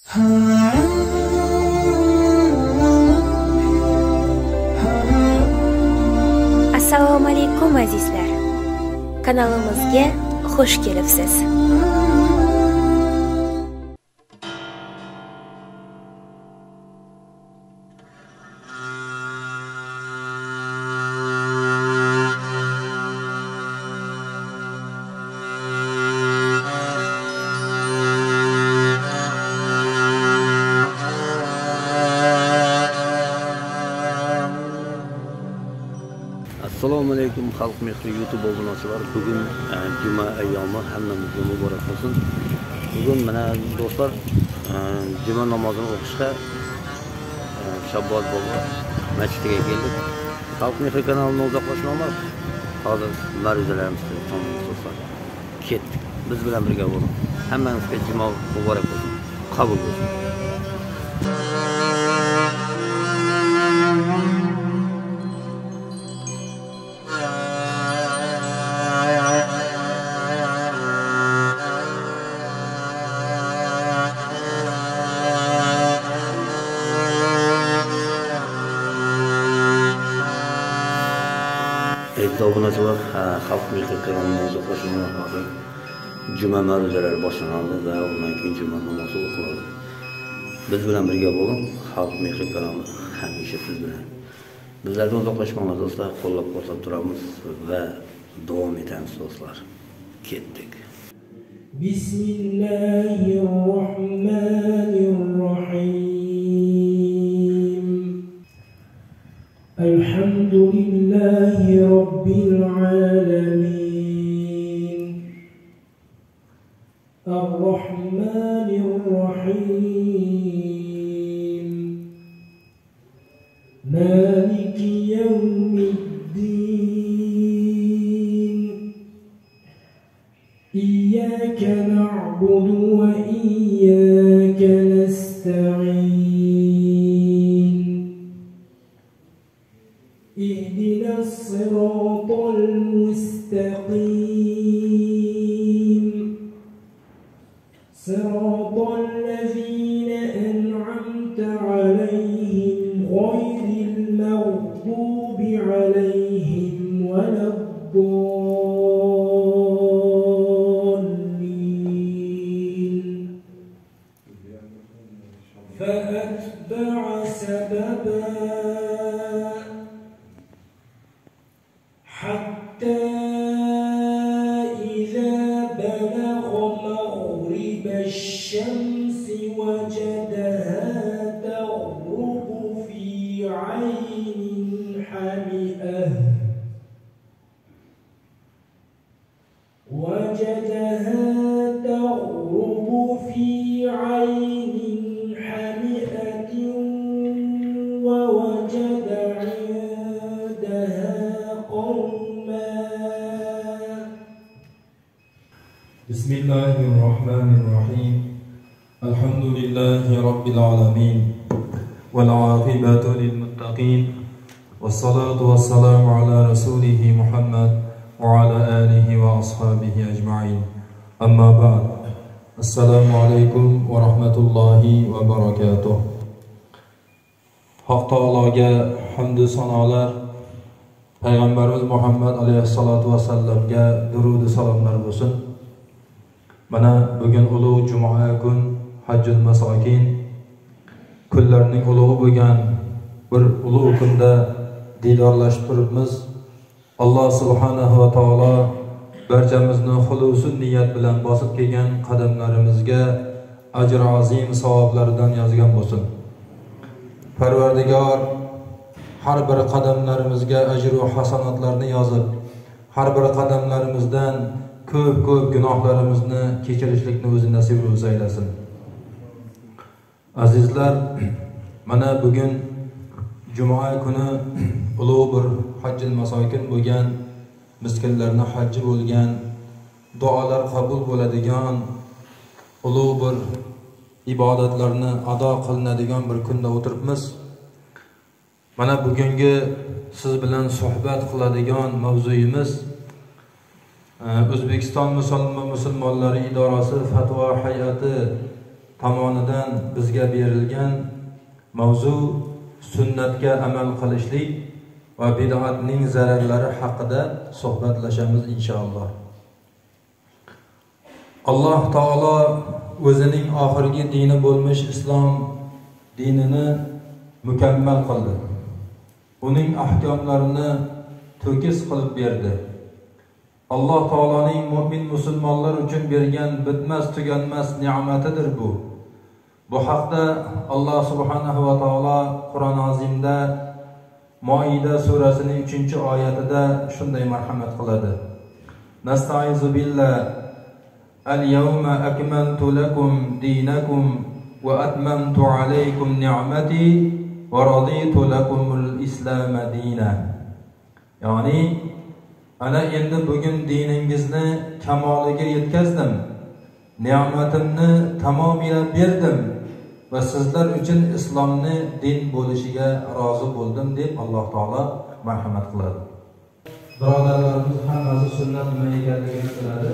Assalomu alaykum azizlar. Kanalimizga xush kelibsiz. Assalomu alaykum xalq mehri YouTube obunachilar. Bugun juma ayyomi hammamizga muborak bo'lsin. Bugun mana do'stlar juma namozini o'qishga Shabbot bobo masjidiga keldik. Xalq mehri kanalidan uzoqlashmayman. Hozir ma'ruzalarimizni tomosha ketdik. Biz bilan birga bo'ling. Hammangizga juma muborak bo'lsin. Qabul bo'lsin. Obunachilar, xalq mehri kanalidan uzoqlashmayman. Hozir juma ma'ruzalari boshlanadi va undan keyin juma namozi o'qiladi. Biz bilan birga bo'ling. Xalq mehri kanali hamisha siz bilan. Bizlardan uzoqlashmaymiz do'stlar, qo'llab-quvvatlab turamiz va davom etamiz do'stlar. Ketdik. Bismillahirrohmanirrohim. Elhamdülillahi Rabbil alemin. Ar-Rahmanir-Rahim. Maliki yevmiddin. İyyâke na'budu ve iyyâke nesta'in. اهدنا الصراط المستقيم صراط الذين أنعمت عليهم غير المغضوب عليهم ولا الضالين فأتبع سببا حتى إذا بلغ مغرب الشمس وجدها تغرب في عين حمئة ووجد عندها قوما. بسم الله الرحمن الرحيم. الحمد لله رب العالمين والعاقبة للمتقين والصلاة والسلام على رسوله محمد وعلى آله وأصحابه أجمعين. أما بعد. السلام عليكم ورحمة الله وبركاته. Haq Taologa hamd sanolar, Payg'ambarimiz Muhammad alayhissalatu vassallamga durud salomlar bo'lsin. Mana bugun ulug' juma kun, Hajjul Masokin, kunlarning ulug'i bo'lgan bir ulug' kunda didorlashib turibmiz. Alloh subhanahu va taolo barchamizni xulusun niyat bilan bosib kelgan qadamlarimizga ajr azim savoblaridan yozgan bo'lsin. Parvardigor har bir qadamlarimizga ajr va hasanatlarni yozib, har bir qadamlarimizdan ko'p gunohlarimizni kechirishlikni o'zi nasib aylasin. Azizlar, mana bugun juma kuni ulug' bir Hajjul Masokin bo'lgan, miskinlarning hajji bo'lgan, duolar qabul bo'ladigan ulug' bir ibodatlarni ado qilinadigan bir kunda o'tiribmiz. Mana bugungi siz bilan suhbat qiladigan mavzuyimiz O'zbekiston musulmonlari idorasi fatvo hay'ati tomonidan bizga berilgan mavzu sunnatga amal qilishlik va bid'atning zararlari haqida suhbatlashamiz inshaalloh. Alloh taolo o'zining oxirgi dini bo'lmish islom dinini mukammal qildi. Uning ahkomlarini to'kis qilib berdi. Alloh taoloning mu'min musulmonlar uchun bergan bitmas tuganmas ne'matidir bu. Bu haqda Alloh subhanahu va taolo Qur'on azimda Moida surasining 3-oyatida shunday marhamat qiladi. Nastaizu billah al-yawma akmaltu lakum dinakum wa atmamtu alaykum ni'mati wa raditu lakumul islam dinan. Ya'ni ana endi bugun diningizni kamoliga yetkazdim, ne'matimni tamomila berdim va sizlar uchun islomni din bo'lishiga rozi bo'ldim deb Alloh taolo marhamat qiladi. Birodarlarimiz hammasi sunnat nima ekanligini biladi.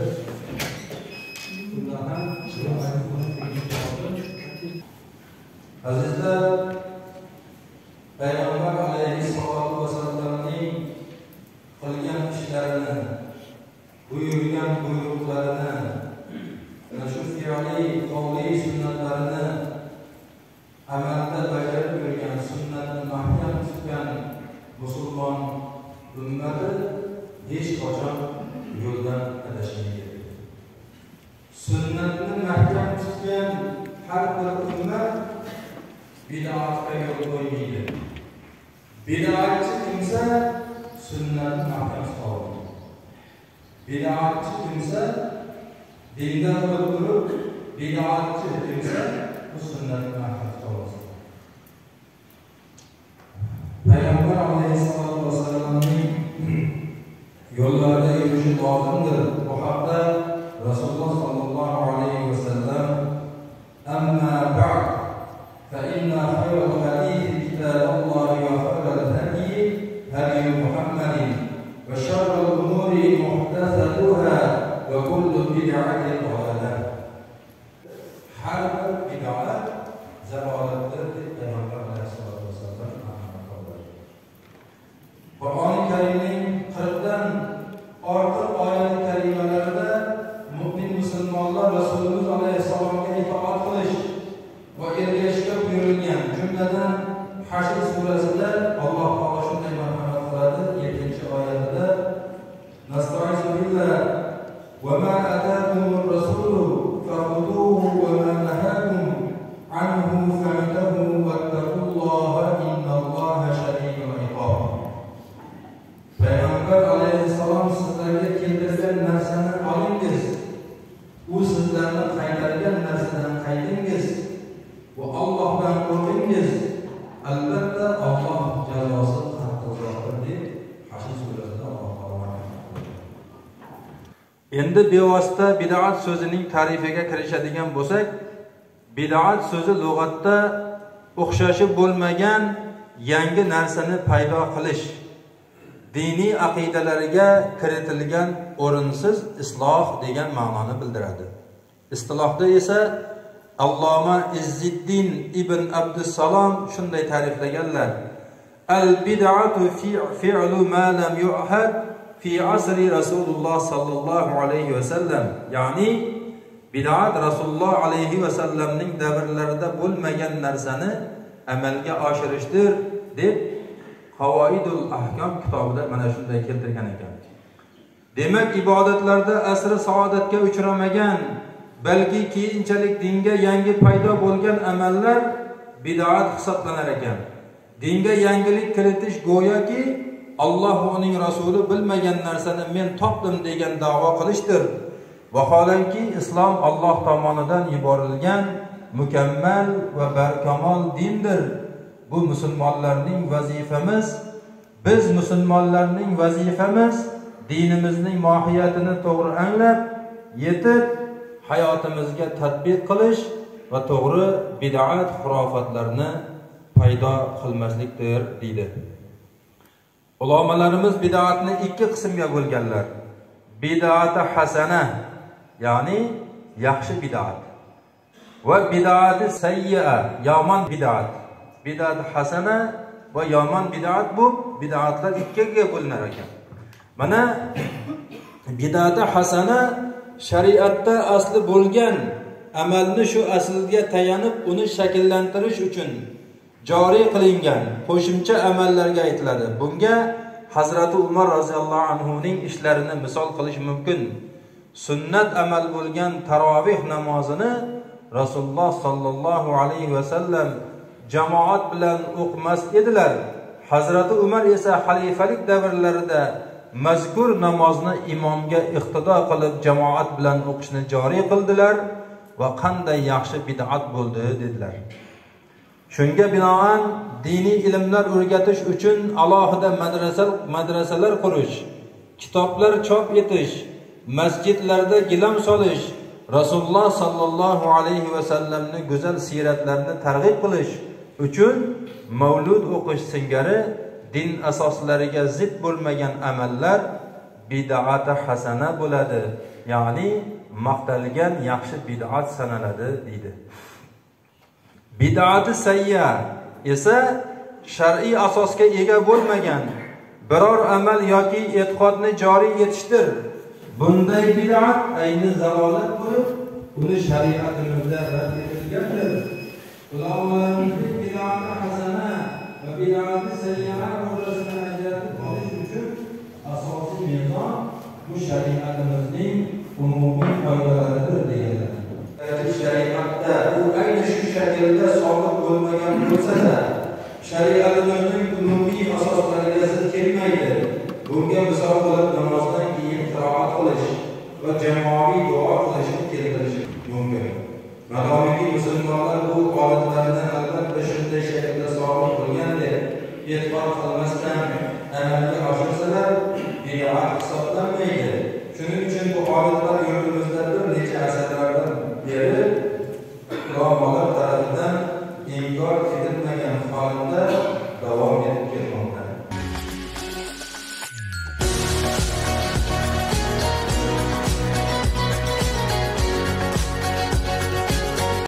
Azizlar, Payg'ambar alayhissalatu vasallamning qilgan ishlarini, buyurgan buyruqlarini, shu fi'liy, qavliy sunnatlarini amalda bajarib yurgan, sunnatni mahkam tutgan musulmon ummati hech qachon yo'ldan adashmaydi. Sunnatni mahkam tutgan har bir ummat bid'atga yo'l qo'ymaydi. Bid'atchi kimsa sunnatni mahkam tutadi. Bid'atchi kimsa dindan o'tib, bid'atchi kimsa bu sunnatni mahkam tutadi. Payg'ambar alayhissalatu vasallamning yo'llarida yurish lozimdir. Bu haqda Rasululloh sallallohu alayhi vasallam amma ba'd fa inna khayral hadithi kitabullohi wa khayral hadi hadi Muhammadin wa sharral umuri muhdathatuha wa kullu bid'atin dalalah. Har bir bid'at zalolatdir deb Payg'ambar alayhissalatu vasallam ma'lum. Qur'oni Karimning 40 dan ortiq oyat karimalarida mu'min musulmonlar Rasululloh alayhissalomga itoat qilish va ergashishga buyurilgan. Jumladan Hashr surasida Alloh taolo shunday marhamat qiladi, 7-oyatida Nastaizu billah wa ma ataakumur rasulu fakhuduhu wa ma nahakum anhu fantahu wattaqullaha innalloha shadidul iqab. Payg'ambar alayhissalom sizlarga keltirgan narsani olingiz, u sizlarni qaytargan narsadan qaytingiz va Allohdan qo'rqingiz. Albatta Alloh jazosi qattiqroqdir deb Hashr surasida Alloh taolo. Endi bevosita bid'at so'zining ta'rifiga kirishadigan bo'lsak, bid'at so'zi lug'atda o'xshashi bo'lmagan yangi narsani paydo qilish, diniy aqidalarga kiritilgan o'rinsiz isloh degan ma'noni bildiradi. Istilohda esa Alloma Izziddin ibn Abdussalom shunday ta'riflaganlar: al-bid'atu fi'lu ma lam yu'had fi asri Rasululloh sallallohu alayhi va sallam. Ya'ni bid'at Rasululloh alayhi va sallamning davrlarida bo'lmagan narsani amalga oshirishdir deb Qavoidul Ahkam kitobida mana shunday keltirgan ekan. Demak, ibodatlarda asri saodatga uchramagan, balki keyinchalik dinga yangi paydo bo'lgan amallar bid'at hisoblanar ekan. Dinga yangilik kiritish go'yoki Alloh va uning rasuli bilmagan narsani men topdim degan da'vo qilishdir. Vaholanki islom Alloh tomonidan yuborilgan mukammal va barkamol dindir. Bu musulmonlarning vazifamiz. Biz musulmonlarning vazifamiz dinimizning mohiyatini to'g'ri anglab, yetib hayotimizga tatbiq qilish va to'g'ri bid'at xurofatlarni paydo qilmaslikdir deydi. Ulamolarimiz bid'atni ikki qismga bo'lganlar. Bid'at hasana, ya'ni yaxshi bid'at, va bid'ati sayyi'a, yomon bid'at. Bid'at hasana va yomon bid'at bu bid'atlar ikkiga bo'linar ekan. Mana bid'ati hasana shariatda asli bo'lgan amalni shu asliga tayanib uni shakllantirish uchun joriy qilingan qo'shimcha amallarga aytiladi. Bunga Hazrati Umar roziyallohu anhu ning ishlarini misol qilish mumkin. Sunnat amal bo'lgan tarovih namozini Rasululloh sallallohu alayhi va sallam jamoat bilan o'qimas edilar. Hazrati Umar esa xalifalik davrlarida mazkur namozni imomga iqtido qilib jamoat bilan o'qishni joriy qildilar va qanday yaxshi bid'at bo'ldi dedilar. Shunga binoan diniy ilmlar o'rgatish uchun alohida madrasalar qurish, kitoblar chop etish, masjidlarda gilam solish, Rasululloh sallallohu alayhi va sallamning go'zal siyratlarini targ'ib qilish uchun mavlud o'qish singari din asoslariga zid bo'lmagan amallar bid'at hasana bo'ladi, ya'ni maqtalgan yaxshi bid'at sanaladi deydi. Bid'at sayya esa shar'iy asosga ega bo'lmagan biror amal yoki e'tiqodni joriy etishdir. Bunday bid'at ayni zalolat bo'lib, uni shariatimizda rad etilgandir. Ulamolarning bid'at hasana va bid'at sayya o'rtasini ajratib olish uchun asosiy mezon bu shariatimizning umumiy qoidalaridir deganlar. Shariatda u ayni shu shaklda sobit bo'lmagan bo'lsa-da, shariatimizning umumiy asoslariga zid kelmaydi. Bunga misol qilib namozdan keyin qiroat qilish va jamoaviy duo qilishni keltirish mumkin. Madomiki musulmonlar bu holatlardan albatta shunday shaklda sobit bo'lgandek e'tiqod qilmasdan amalga oshirsalar, bid'at hisoblanmaydi. Shuning uchun bu holatlar yurtimizda bir necha asrlardan beri ulamolar tarafidan